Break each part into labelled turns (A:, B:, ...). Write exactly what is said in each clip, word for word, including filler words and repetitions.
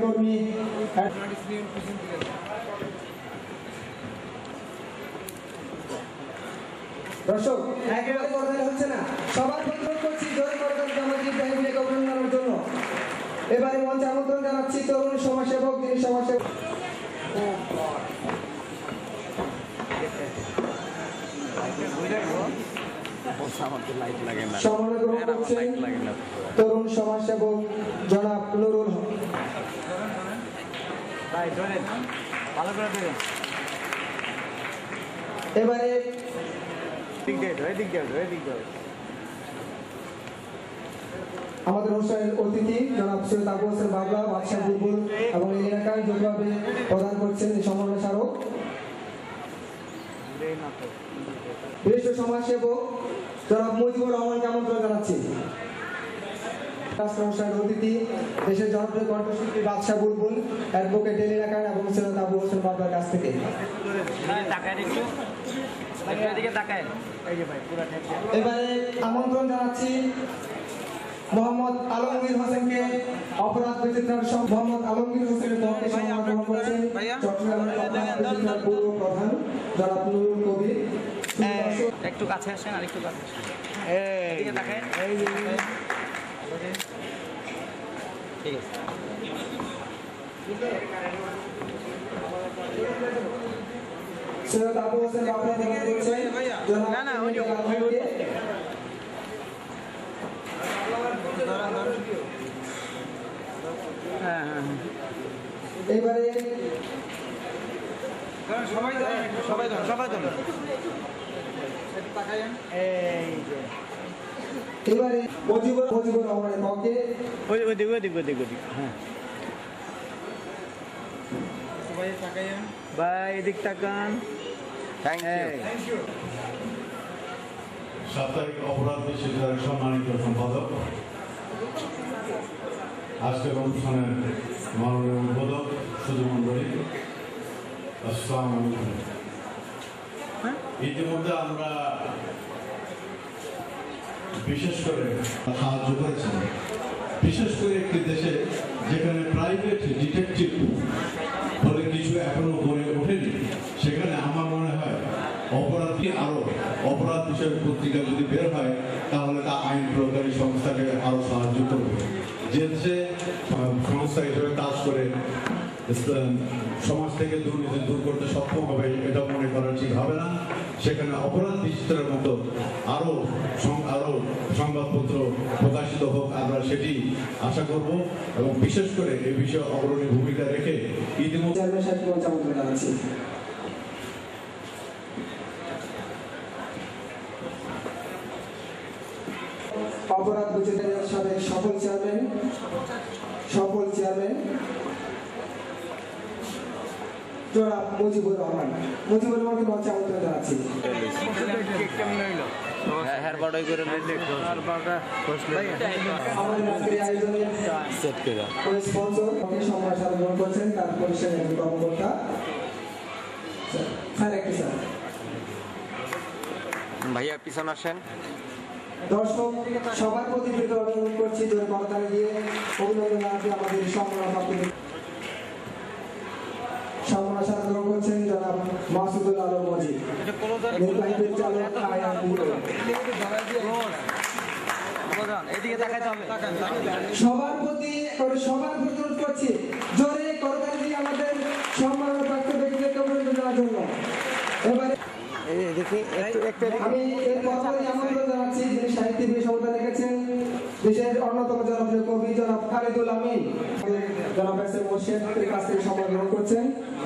A: কর্মী দর্শক একেবারে কথা হচ্ছে না, সবার অনুরোধ করছি জোরে করতাল জামাতি ইব্রাহিমকে অভিনন্দনের জন্য। এবারে মঞ্চে আমন্ত্রণ জানাচ্ছি তরুণ সমাজসেবক, যিনি সমাজসেবক তরুণ সমাজসেবক জনাব নুরুল হক। এবারে আমাদের অনুষ্ঠানের অতিথি জনাব সৈয়দ আবু হোসেন বাবলা, বাদশাহ বুলবুল এবং এই এলাকায় যোগ্যভাবে প্রদান করছেন এই সম্মাননা স্মারক। বিশিষ্ট সমাজসেবক জনাব মুজিবুর রহমানকে আমন্ত্রণ জানাচ্ছি। অনুষ্ঠানের অতিথি দেশের জনপ্রিয় কণ্ঠশিল্পী বাদশাহ বুলবুল, অ্যাডভোকেট ডেলিনা খান এবং সৈয়দ আবু হোসেন বাবলার কাছ থেকে এবারে আমন্ত্রণ জানাচ্ছি মোহাম্মদ আলমগীর হোসেনকে। অপরাধ বিচিত্রার মোহাম্মদ আলমগীর হোসেনের পক্ষে সম্মান গ্রহণ করছেন চট্টগ্রামের অপরাধ বিচিত্রার পূর্ব প্রধান জনাব নুরুল কবির।
B: একটু কাছে আসেন, আর একটু কাছে আসেন। এদিকে দেখেন, ঠিক আছে।
A: সৈয়দ আবু হোসেন বাবলা প্রদান করছেন জনাব
B: না না ওই হ্যাঁ হ্যাঁ
A: এবারে
B: সবাই সবাই সবাই তো
A: এবারে মুজিবুর মুজিবুর রহমানের পক্ষে
B: ওই ওই দিক ওই দিক ওই দিক ওই দিক হ্যাঁ সবাই তাকাইন ভাই এদিক তাকান। Thank you.
C: সাপ্তাহিক অপরাধ বিচিত্রার সম্মানিত সম্পাদক, আজকের অনুষ্ঠানের মাননীয় উদ্বোধক, সুধী মণ্ডলী, আসসালামু আলাইকুম। ইতিমধ্যে আমরা বিশেষ করে সাহায্য করেছেন, বিশেষ করে একটি দেশে যেখানে প্রাইভেট ডিটেকটিভ বলে কিছু এখনো গড়ে ওঠেনি, সেখানে আমার মনে হয় অপরাধী আরো অপরাধ বিষয়ক পত্রিকা যদি বের হয় তাহলে তা আইন প্রয়োগকারী সংস্থাকে আরো সাহায্য করবে। যে দেশে সংস্থা হিসেবে কাজ করে সমাজ থেকে দুর্নীতি দূর করতে সক্ষম হবে, এটা মনে করা ঠিক হবে না। সেখানে অপরাধ বিচিত্রের মতো আরো আরো সংবাদপত্র প্রকাশিত হোক, আমরা সেটি আশা করব এবং বিশেষ করে এই বিষয়ে অগ্রণী ভূমিকা রেখে ইতিমধ্যে
A: অপরাধ বিচিত্রের সাবেক সফল চেয়ারম্যান সফল চেয়ারম্যান জনাব মুজিবুর রহমান। মুজিবুর রহমানকে মঞ্চে আমন্ত্রণ জানাচ্ছি। আমাদের আজকের আয়োজনের স্পন্সর সম্মান সাধন গ্রহণ করছেন তার প্রতিষ্ঠানের একজন কর্মকর্তা স্যার। একটু স্যার
B: ভাইয়া পিছনে আসেন।
A: দর্শক সবার প্রতি অনুরোধ করছি জোরে করতালি দিয়ে অভিনন্দন জানাতে আমাদের সম্মানপ্রাপ্ত সম্মান সাধন গ্রহণ করছেন জনাব মাসুদুল আলম মজিদ, নির্বাহী পরিচালক সবার প্রতি সবার প্রতি অনুরোধ করছি জোরে করতালি দিয়ে আমাদের সম্মানপ্রাপ্ত ব্যক্তিদেরকে অভিনন্দন জানার জন্য। এবারে আমি এর পরপরই আমন্ত্রণ জানাচ্ছি যিনি সাহিত্যিক বিষয়বদ্ধ লিখেছেন, দেশের অন্যতম জনপ্রিয় কবি জনাব খালিদুল আমিন, জনাব এস এম মোর্শেদের কাছ থেকে সম্মান গ্রহণ করছেন।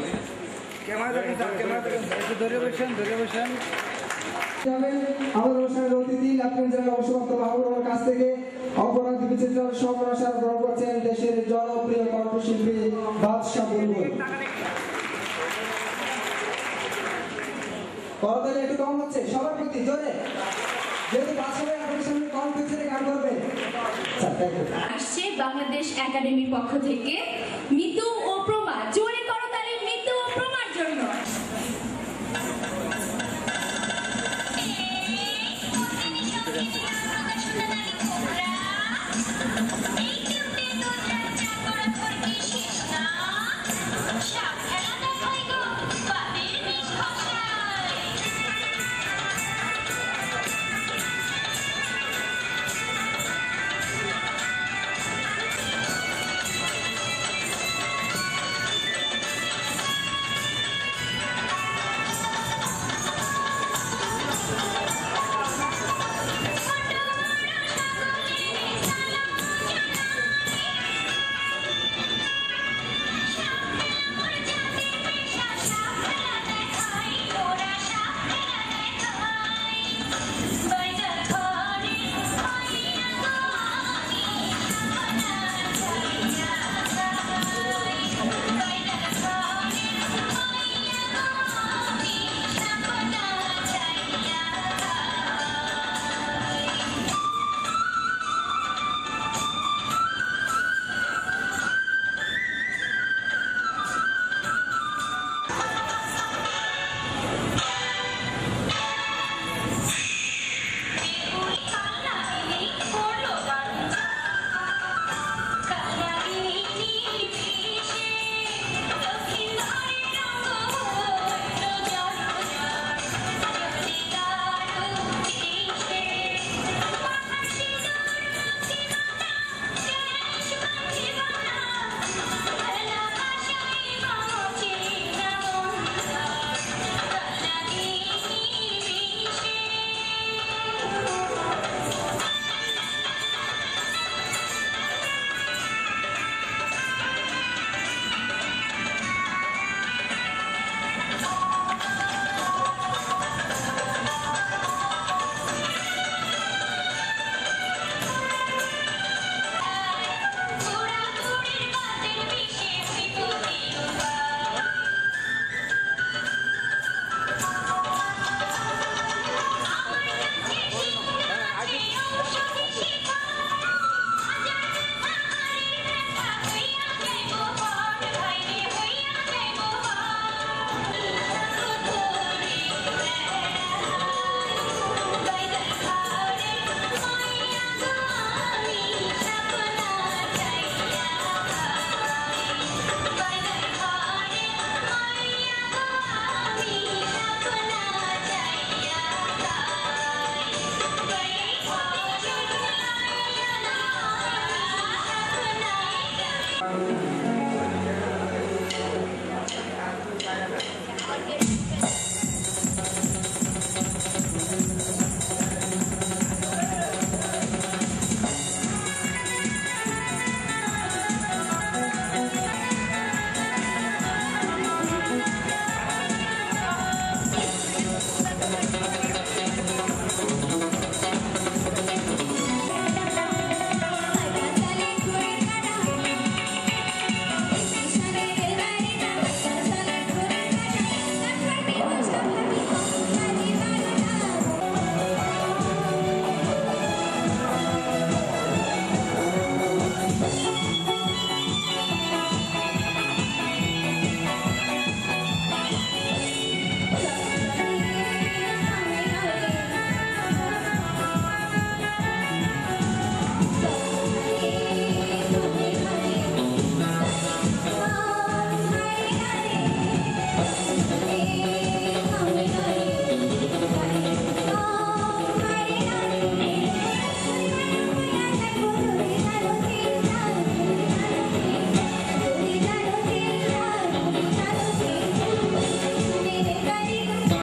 A: আমাদের অনুষ্ঠানের অতিথি লেফটেন্যান্ট জেনারেল অবসরপ্রাপ্ত মাহবুবের কাছ থেকে অপরাধ বিচিত্রার সম্মান গ্রহণ করছেন দেশের জনপ্রিয় কণ্ঠশিল্পী বাদশাহ বুলবুল। করতালি একটু কম হচ্ছে, সবার প্রতি জোরে, যেহেতু বাদশাহ আপনাদের সামনে কম পিছিয়ে গান করবে।
D: আসছে বাংলাদেশ একাডেমির পক্ষ থেকে